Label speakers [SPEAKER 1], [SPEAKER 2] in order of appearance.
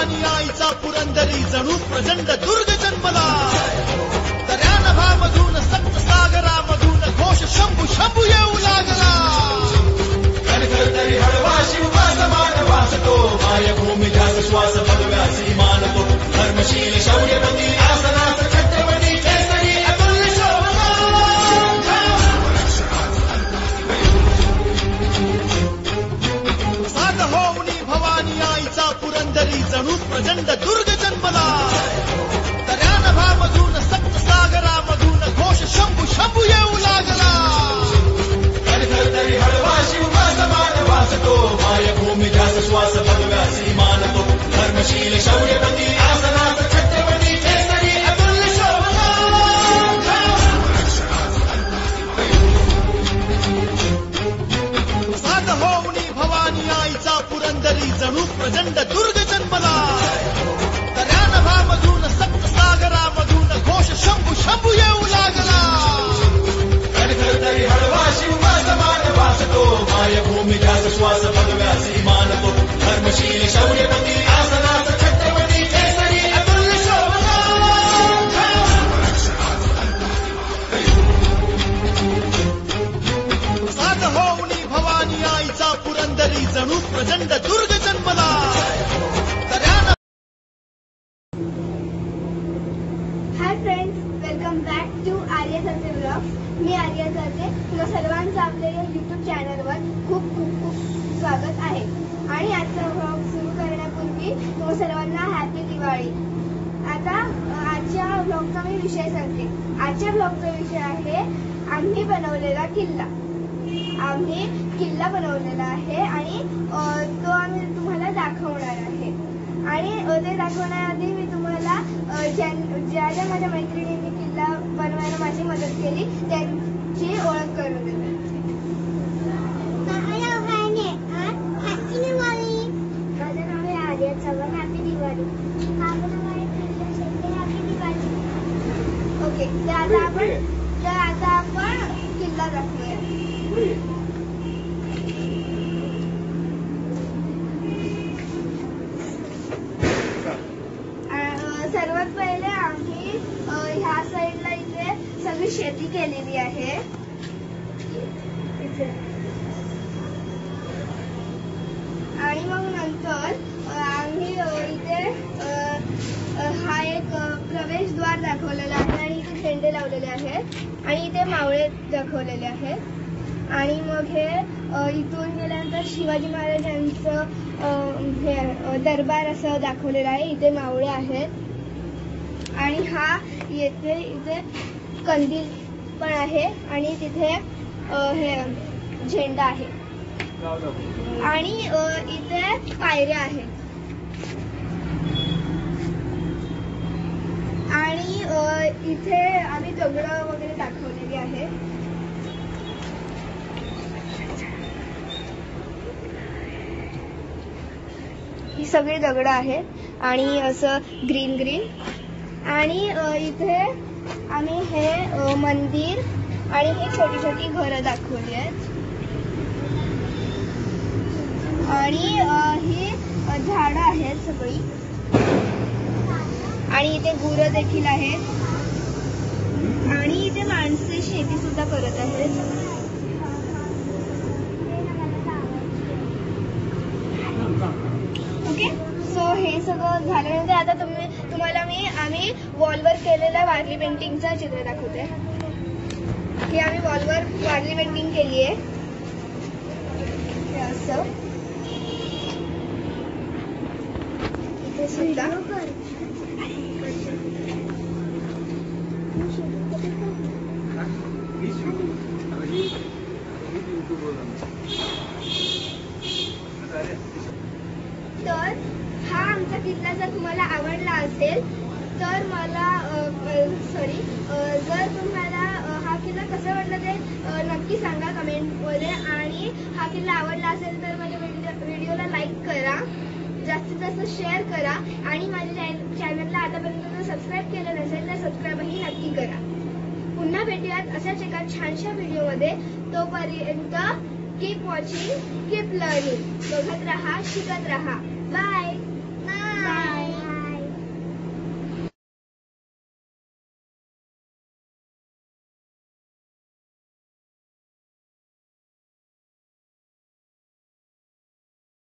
[SPEAKER 1] भवानी आईचा पुरंदरी जणू प्रचंड दुर्ग जन्मला। दर्या नभामधून सप्त सागरामधून घोष शंभू शंभू येऊ लागला।
[SPEAKER 2] तरी हळवा शिववास मानवासतो मायभूमी ध्यास श्वास भगव्यासी मानतो धर्मशील शौर्यवती आसनास छत्रपती केसरी अतुल्य शोभा।
[SPEAKER 1] साग होऊनी भवानी आईचा पुरंदरी जणू प्रचंड दुर्ग जन्मला। दर्या नभामधून सप्त सागरामधून घोष शंभू शंभू येऊ लागला।
[SPEAKER 2] तरी हळवा शिववास मानवासतो मायभूमी ध्यास श्वास भगव्यासी मानतो धर्मशील शौर्यवती आसनास छत्रपती केसरी अतुल्य शोभा।
[SPEAKER 1] साग होऊनी भवानी आईचा पुरंदरी जणू प्रचंड दुर्ग जन्मला। दर्या नभामधून सप्त सागरामधून घोष शंभू शंभू येऊ लागला।
[SPEAKER 2] तरी हळवा शिववास मानवासतो मायभूमी ध्यास श्वास भगव्यासी मानतो धर्मशील शौर्यवती आसनास छत्रपती केसरी अतुल्य शोभा।
[SPEAKER 1] साग होऊनी भवानी आईचा पुरंदरी जणू प्रचंड दुर्ग जन्मला। दर्या
[SPEAKER 3] hi friends, welcome back to Arya सरचे ब्लॉग। मी आर्या सरचे तुम्हा सर्वांचं आपल्या या यूट्यूब चॅनलवर खूप खूप खूप स्वागत आहे। आणि आजचा ब्लॉग सुरू करण्यापूर्वी तुम्हा सर्वांना हॅपी दिवाळी। आता आजच्या ब्लॉगचा मी विषय सांगते। आजच्या ब्लॉगचा विषय आहे आम्ही बनवलेला किल्ला। आम्ही किल्ला बनवलेला आहे आणि तो आम्ही तुम्हाला दाखवणार आहे। आणि ते दाखवण्याआधी मी तुम्हाला ज्या ज्या माझ्या मैत्रिणींनी किल्ला बनवायला माझी मदत केली त्यांची ओळख करून देते। माझं नाव आहे आर्या चव्हाण। हॅपी दिवाळी। माझं नाव आहे हॅपी दिवाळी। ओके, तर आता आपण किल्ला दाखवूया। सर्वात पहिले आम्ही ह्या साईडला इथे सगळी शेती केलेली आहे। आणि मग नंतर आम्ही इथे हा एक प्रवेशद्वार दाखवलेला आहे आणि इथे झेंडे लावलेले आहेत आणि इथे मावळे दाखवलेले आहेत। आणि मग हे इथून गेल्यानंतर शिवाजी महाराजांचं हे दरबार असं दाखवलेलं आहे। इथे मावळे आहेत आणि हा इथे कंदील पण आहे आणि तिथे हे झेंडा आहे आणि इथे पायऱ्या आहेत आणि इथे आम्ही दगड वगैरे दाखवलेली आहे। ही सगळी दगड आहेत आणि असं ग्रीन ग्रीन। आणि इथे आम्ही हे मंदिर आणि ही छोटी छोटी घरं दाखवली आहेत आणि ही झाडं आहेत सगळी आणि इथे गुरं देखील आहेत आणि इथे माणसे शेती सुद्धा करत आहेत। ओके, सो हे सगळं झाल्यानंतर आता तुम्हाला आम्ही वॉलवर केलेल्या वारली पेंटिंगचं चित्र दाखवते की आम्ही वॉलवर वारली पेंटिंग केली आहे। असं इथे सुद्धा तर हा आमचा किल्ला जर तुम्हाला आवडला असेल तर मला जर तुम्हाला हा किल्ला कसा वाटला ते नक्की सांगा कमेंटमध्ये। आणि हा किल्ला आवडला असेल तर माझ्या व्हिडिओला लाईक करा, जास्तीत जास्त शेअर करा आणि माझ्या चॅनलला आतापर्यंत सबस्क्राईब केलं नसेल तर सबस्क्राईबही नक्की करा। पुन्हा भेटूयात अशाच एका छानशा व्हिडिओमध्ये। तोपर्यंत कीप वॉचिंग, कीप लर्निंग, बघत रहा, शिकत रहा। बाय।